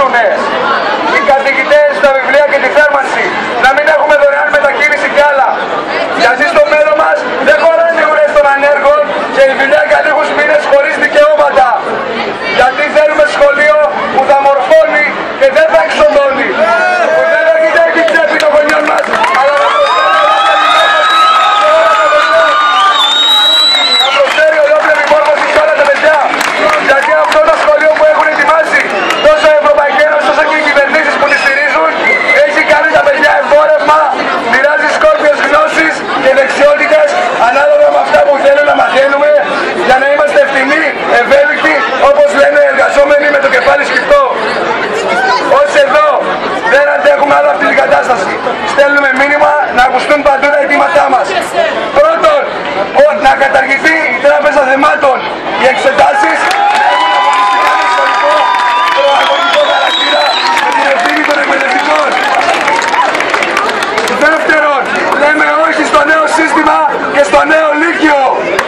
σταματήσουν οι καθηγητές στα βιβλία και τη θέρμανση, να μην έχουμε δωρεάν μετακίνηση κι άλλα. Γιατί στο μέλλον μας δεν χωράνε οι ουρές των ανέργων και η δουλειά για λίγους μήνες χωρίς δικαιώματα. Γιατί θέλουμε σχολείο που θα μορφώνει και δεν θα εξοντώνει. Που δεν θα κοιτάει την τσέπη των γονιών μας, αλλά να προσφέρει ολόκληρη μόρφωση σε όλα τα παιδιά. Γιατί αυτό το σχολείο που έχουν ετοιμάσει τόσο η Ευρωπαϊκή Ένωση όσο και οι κυβερνήσεις που τη στηρίζουν έχει κάνει τα παιδιά εμπόρευμα, μοιράζει σκόρπιες γνώσεις και δεξιότητες ανάλογα με αυτά που θέλουν να μαθαίνουμε για να είμαστε ευθυνοί, ευέλικτοι, όπως λένε οι εργαζόμενοι με το κεφάλι σκυφτό. Όσοι εδώ δεν αντέχουμε άλλο αυτή την κατάσταση, στέλνουμε μήνυμα να ακουστούν παντού τα αιτήματά μας. Πρώτον, να καταργηθεί η Τράπεζα Θεμάτων, οι εξετάσεις να έχουν αποκλειστικά προαγωγικό χαρακτήρα με την ευθύνη των εκπαιδευτικών. Δεύτερον, λέμε όχι στο νέο σύστημα και στο νέο λύκειο.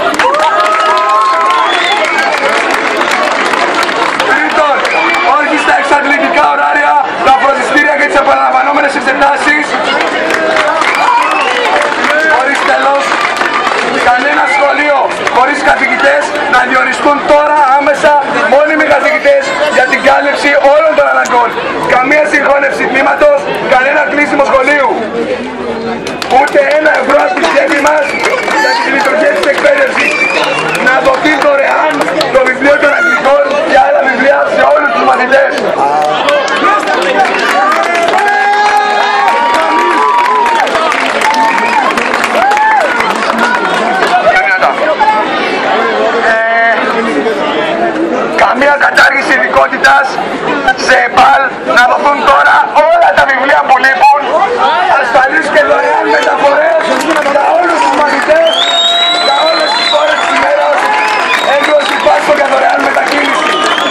Τρίτον, όχι στα εξαντλητικά ωράρια, τα φροντιστήρια και τις επαναλαμβανόμενες εξετάσεις. Χωρίς τέλος, κανένα σχολείο χωρίς καθηγητές, να διοριστούν τώρα άμεσα μόνιμοι καθηγητές για την κάλυψη όλων των αναγκών. Καμία συγχώνευση τμήματος, κανένα κλείσιμο σχολείου. Ούτε €1 από τη τσέπη μας για τη λειτουργία της εκπαίδευσης. Να δοθεί δωρεάν το βιβλίο των αγγλικών και άλλα βιβλία σε όλους τους μαθητές. Καμία κατάργηση ειδικότητας σε ΕΠΑΛ, να δοθούν τώρα όλα τα βιβλία που λείπουν, ασφαλείς και δωρεάν μεταφορές για όλους τους μαθητές, για όλες τις ώρες της ημέρας, έκδοση πάσχων για δωρεάν μετακίνηση.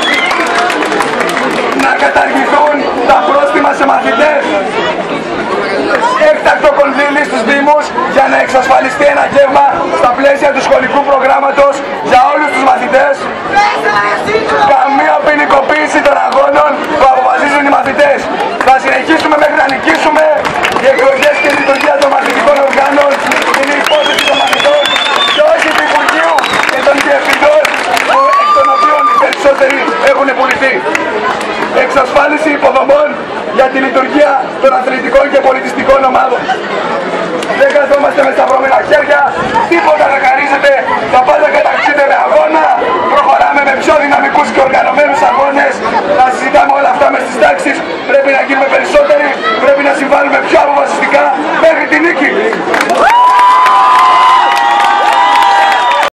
Να καταργηθούν τα πρόστιμα σε μαθητές. Έκτακτο κονδύλι στους Δήμους για να εξασφαλιστεί ένα γεύμα στα πλαίσια του σχολικού προγράμματος για όλους τους μαθητές. Καμία ποινικοποίηση των αγώνων που αποφασίζουν οι μαθητές. Θα συνεχίσουμε μέχρι να νικήσουμε. Οι εκλογές και η λειτουργία των μαθητικών οργάνων είναι υπόθεση των μαθητών και όχι του Υπουργείου και των διευθυντών, εκ των οποίων οι περισσότεροι έχουν πουληθεί. Εξασφάλιση υποδομών για τη λειτουργία των αθλητικών και πολιτιστικών ομάδων. Δεν καθόμαστε με σταυρωμένα χέρια, τίποτα δεν χαρίζεται, τα πάντα καταξύνται με αγώνα. Προχωράμε με πιο δυναμικούς και οργανωμένους αγώνες, να συζητάμε όλα αυτά μες στις τάξεις